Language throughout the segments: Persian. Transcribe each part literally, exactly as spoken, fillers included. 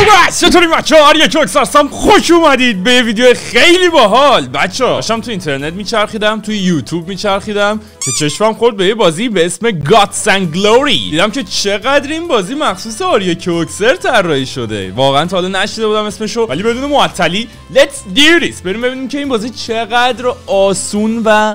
بس چطوری بچه ها؟ آریا کوکس هستم. خوش اومدید به ویدیو خیلی باحال. بچه ها داشتم تو اینترنت میچرخیدم، توی یوتیوب میچرخیدم که چشمم خورد به یه بازی به اسم Gods and Glory. دیدم که چقدر این بازی مخصوص آریا کوکسر طراحی شده. واقعا تا حالا نشیده بودم اسمشو، ولی بدون معطلی Let's do this. بریم ببینیم که این بازی چقدر آسون و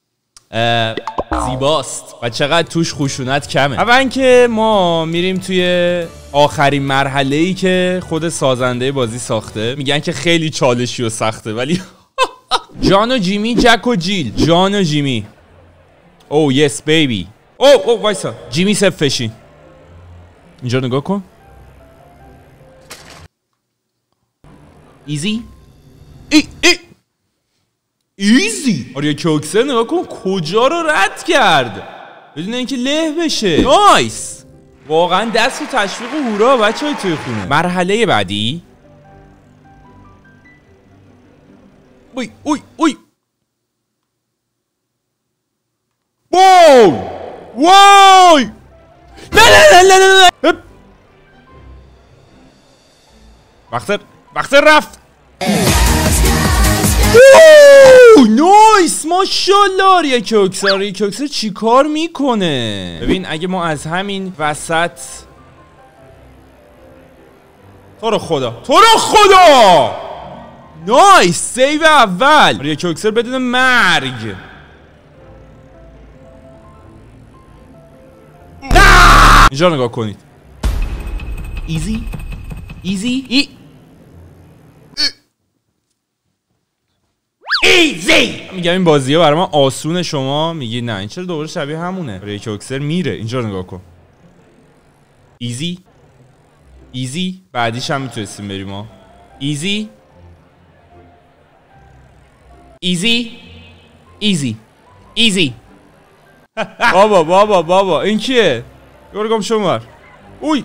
زیباست و چقدر توش خشونت کمه. اول که ما میریم توی آخرین مرحله‌ای که خود سازنده بازی ساخته. میگن که خیلی چالشی و سخته، ولی جان و جیمی، جک و جیل. جان و جیمی. او یس بیبی. او او وایسا. جیمی سف فشین. اینجا نگاه کن. ایزی ای ای ایزی. آریا کوکسر نگاه کن کجا رو رد کرد بدون اینکه له بشه. نایس. واقعا دست و تشویق و هورا بچه های توی خونه. مرحله بعدی. اوی اوی اوی وای وای نه نه نه نه نه. وقت وقت رفت. اوه نایس. ماشاءالله. آریا کوکسر آریا کوکسر چی کار میکنه؟ ببین اگه ما از همین وسط تو رو خدا تو رو خدا نایس. سیو اول. آریا کوکسر بدون مرگ. اینجا نگاه کنید. ایزی ایزی ای ایزی. میگم این بازیه برای من آسونه. شما میگی نه این چرا دوباره شبیه همونه. آریا کوکسر میره. اینجا نگاه کن. ایزی ایزی. بعدیش هم میتونستیم بریم ها. ایزی ایزی ایزی ایزی. بابا بابا بابا این کیه؟ یورگم شمار. اوی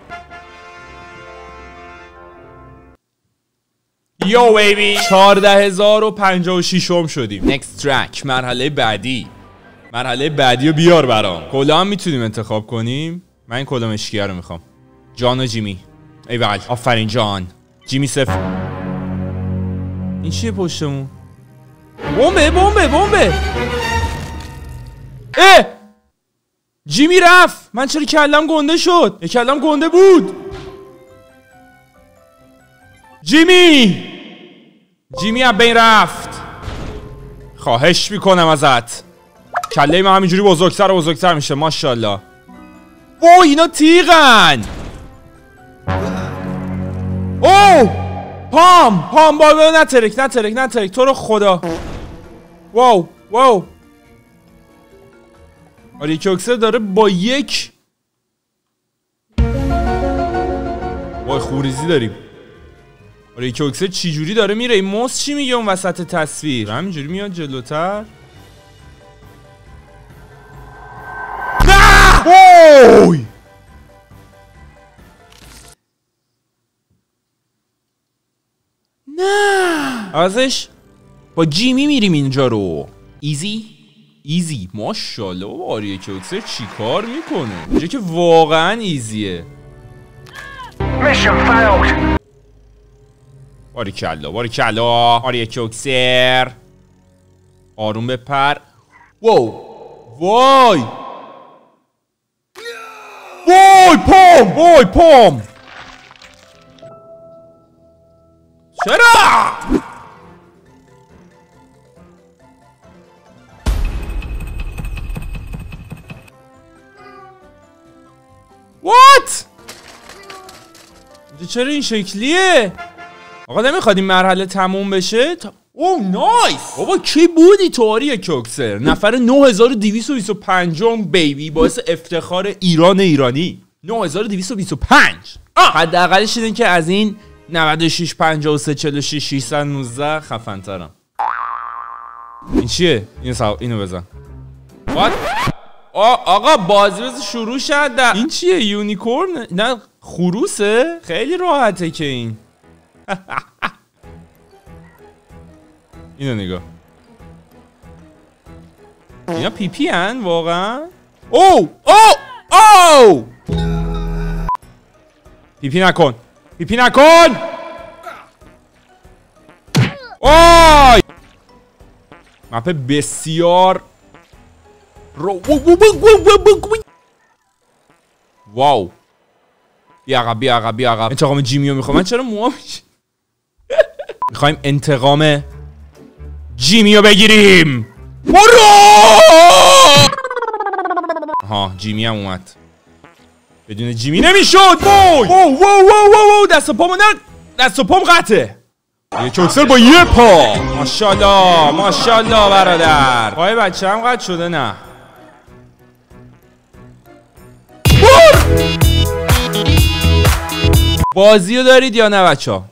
یو بیبی. چارده هزار و پنجاه و شش م شدیم. نکست ترک. مرحله بعدی. مرحله بعدی رو بیار برام. کلا هم میتونیم انتخاب کنیم. من این کلا مشکیه رو میخوام. جان و جیمی. ای بله آفرین جان. جیمی صفر. این چیه پشتمون؟ بمبه بمبه بمبه. اه جیمی رفت. من چرا کلم گنده شد؟ یه کلم گنده بود. جیمی جیمی از بین رفت. خواهش میکنم ازت. کله من همینجوری بزرگتر و بزرگتر میشه. ماشاءالله. وای اینا تیغن. اوه پام پام بابا نترک نترک نترک تو رو خدا. واو واو. آریا کوکسر داره با یک وای خوریزی داریم. آریا کوکسر چی جوری داره میره؟ این موس چی میگه اون وسط تصویر؟ همینجوری میاد جلوتر. نه اوی نه. ازش با جیمی میریم اینجا رو. ایزی ایزی. ماشاءالله. آریا کوکسر چی کار میکنه اینجا که واقعا ایزیه. باریکلا باریکلا. آریا کوکسر آروم بپر. واو وای وای پام وای پام. چرا؟ وات؟ چرا این شکلیه؟ آقا نمیخواد این مرحله تموم بشه؟ تا... اوه نایس. بابا کی بودی تو آریا کوکسر؟ نفر نه هزار و دویست و بیست و پنج بیبی. باعث افتخار ایران ایرانی. نه هزار و دویست و بیست و پنج. حداقلش اینه که از این نود و شش پنجاه و سه چهل و شش ششصد و نوزده خفن ترم. این چیه؟ اینو سو... اینو بزن. وات؟ آقا بازی بازی شروع شد. این چیه؟ یونیکورن؟ نه خروسه؟ خیلی راحته که این. اینو نگاه. اینا پی پی هن واقعا؟ او او او پی پی نکن. پیپی نکن. آی مپ بسیار رو واو. بیا عقب بیا عقب بیا عقب. انتقام جیمیو میخوام. من چرا موام میخوایم انتقام جیمیو بگیریم. برو. ها جیمی هم اومد. بدون جیمی نمیشد. وای وای وای وای دست پامو نه دست پام قطعه. یه چوکسر با یه پا. ماشاءالله ماشاءالله برادر. پای بچه هم قطع شده نه. بازی رو دارید یا نه بچه ها؟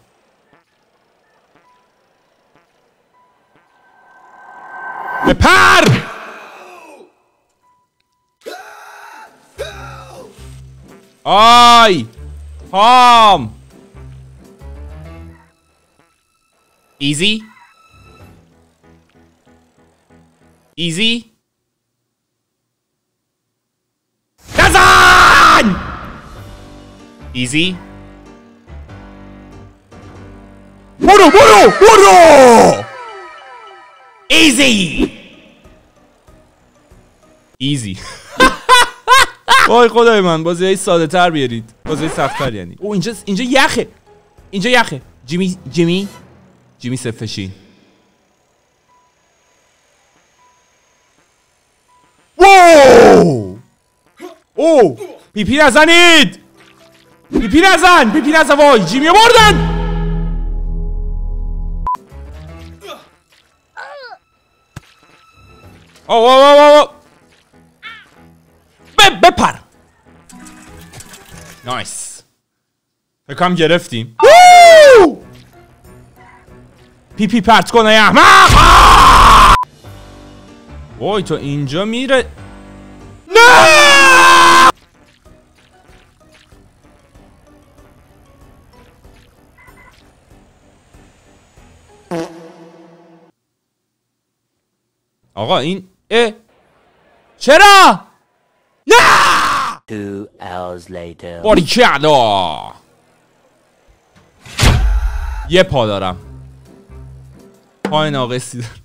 بپر. آی پام. ایزی ایزی نزن. ایزی برو برو برو. ایزی ایزی. وای خدای من بازی های ساده تر بیارید. بازی سخت تر یعنی. او اینجا اینجا یخه. اینجا یخه. جیمی جیمی جیمی سفشین. واو او پیپی نزنید. پیپی نزن پیپی نزن. وای جیمی بردن. او او او او بپر. نایس. فکرم گرفتیم. پی پی پرت کنه ای احمق. وای تو اینجا میره. نه آقا این اه چرا؟ نه Two hours later. باریکلا. یه پا دارم. پای ناقصی دارم.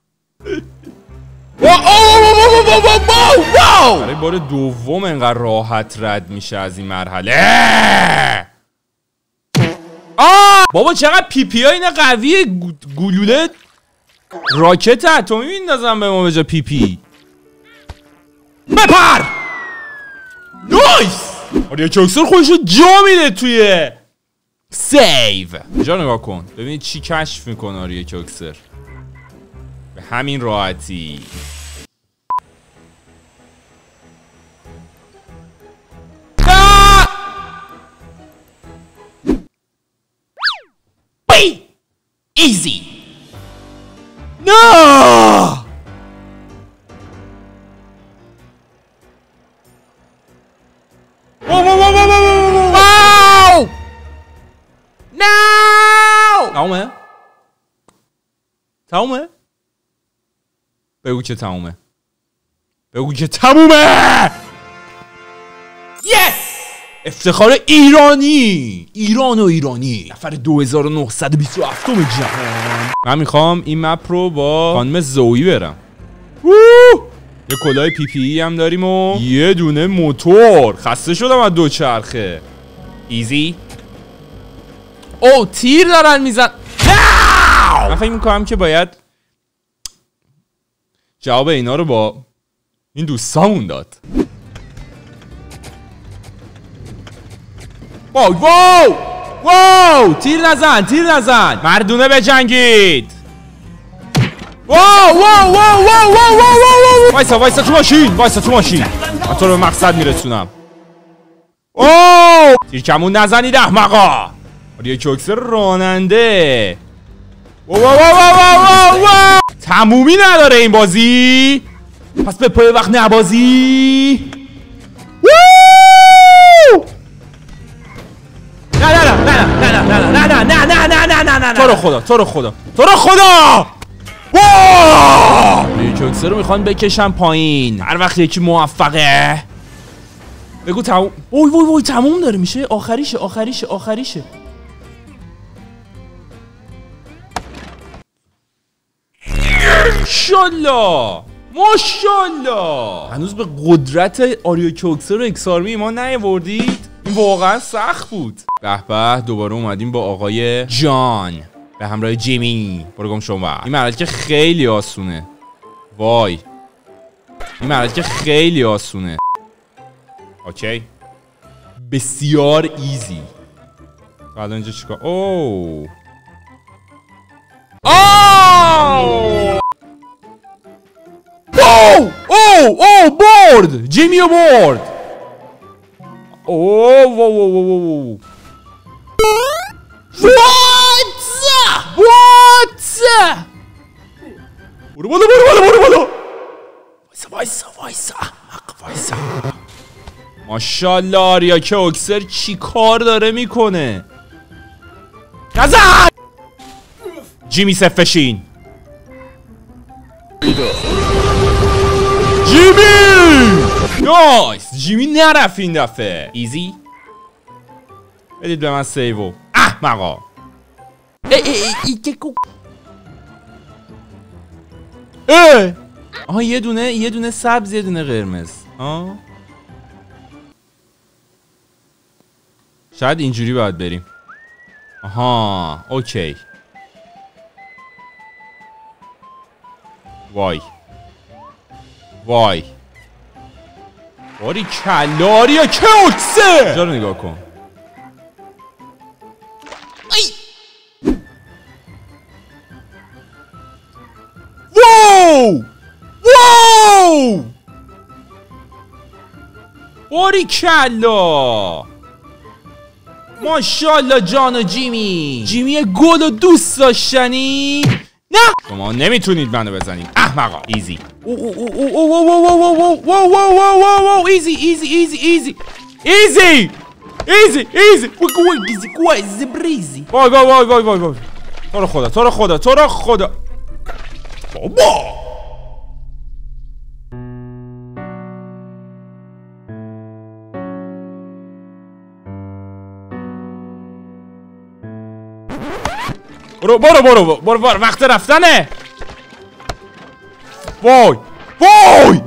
برای بار دوم انقدر راحت رد میشه از این مرحله. آه بابا چقدر پی پی ها اینه قویه. گلوله راکت اتمی میندازم به ما به جا پی پی. بپر. نایس. آره چوکسر خودشو جا میده توی سیو. اینجا نگاه کن ببینید چی کشف میکنه آریه چوکسر. به همین راحتی. بی ایزی. نه تمومه؟ تمومه؟ بگو که تمومه. بگو که تمومه. یس. افتخار ایرانی. ایران و ایرانی. نفر دو هزار و نهصد و بیست و هفتم جهان. من میخوام این مپ رو با خانم زویی برم. یه کلاه پی پی ای هم داریم و یه دونه موتور. خسته شدم از دو چرخه. ایزی. او تیر دارن میزن. من فکر میکنم که باید جواب اینا رو با این دوستامون داد. واو واو واو تیر نزن تیر نزن. مردونه بجنگید. واو واو واو واو واو واو. وایسا وایسا تو ماشین. وایسا تو ماشین. من تو رو به مقصد میرسونم. اوه تیر کمون نزنید احمقا. آریه چوکسر راننده. واو واو واو واو واو. تمومی نداره این بازی. پس به پای وقت نبازی. نه نه نه نه نه نه نه نه نه نه نه نه نه. تو رو خدا تو رو خدا تو رو خدا. واو چوکسر رو میخوان بکشن پایین. هر وقت یکی موفقه بگو تموم. وای وای وای تموم داره میشه. آخریشه آخریشه آخریشه. ماشاءالله ماشاءالله. هنوز به قدرت آریو کوکسر و اکسارمی ما نیاوردید. این واقعا سخت بود. به به دوباره اومدیم با آقای جان به همراه جیمی. برو گم شما. این مرحله که خیلی آسونه. وای این مرحله که خیلی آسونه. اوکی بسیار ایزی. حالا اینجا چیکار؟ اوه اوه اوه اوه اوه برد. جیمی رو برد. اوه اوه اوه اوه وات وات برو بالا برو بالا برو بالا. وایسا وایسا وایسا احمق وایسا. ماشاءالله آریا کوکسر چی کار داره میکنه. نزن. جیمی سفشین. جیمی نایس. جیمی نرفت این دفعه. ایزی بدید به من سیوو. احمقا. ای ای ای ای که کو ای. آها یه دونه یه دونه سبز یه دونه قرمز. آه شاید اینجوری باید بریم. آها اوکی. وای وای باری کلاری یا کوکسه. اینجا رو نگاه کن. ای واو واو باری کلا. ماشاءالله جان و جیمی. جیمی گل و دوست داشتنی. نه شما نمیتونید منو بزنید احمقا. ایزی ایزی ایزی ایزی ایزی ایزی ایزی ایزی ایزی کویزی بریزی. وای وای وای وای وای وای. تو رو خدا تو رو خدا تو رو خدا بابا. برو برو برو برو برو وقت رفتنه. وای وای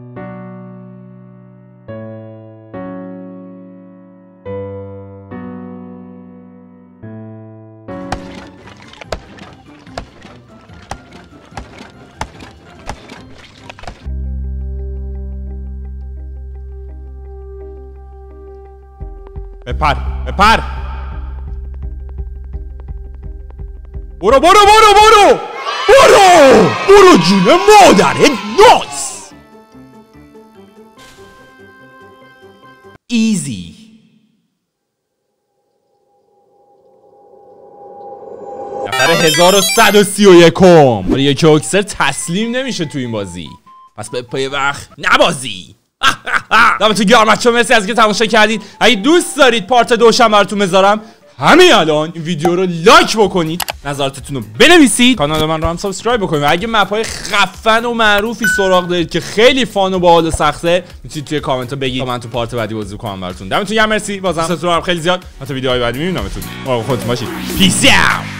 بپر بپر. برو برو برو برو برو برو جون مادرت. نایس ایزی. نفر هزار و صد و سی و یکم. آریا کوکسر تسلیم نمیشه تو این بازی. پس به پای وقت نبازی. دمتون گرم بچه‌ها. مرسی از اینکه تماشا کردید. اگه دوست دارید پارت دوشم براتون بذارم همین الان این ویدیو رو لایک بکنید، نظراتتون رو بنویسید، کانال من رو هم سابسکرایب بکنید. اگه مپ‌های خفن و معروفی سراغ دارید که خیلی فان و باحال و سخته میتونید توی کامنت ها بگید تا من تو پارت بعدی بازی کنم براتون. دمتون گرم. مرسی بازم. ستون رو خیلی زیاد. تا ویدیوهای بعدی میبینمتون. مراقب خودتون باشید. پیس اوت.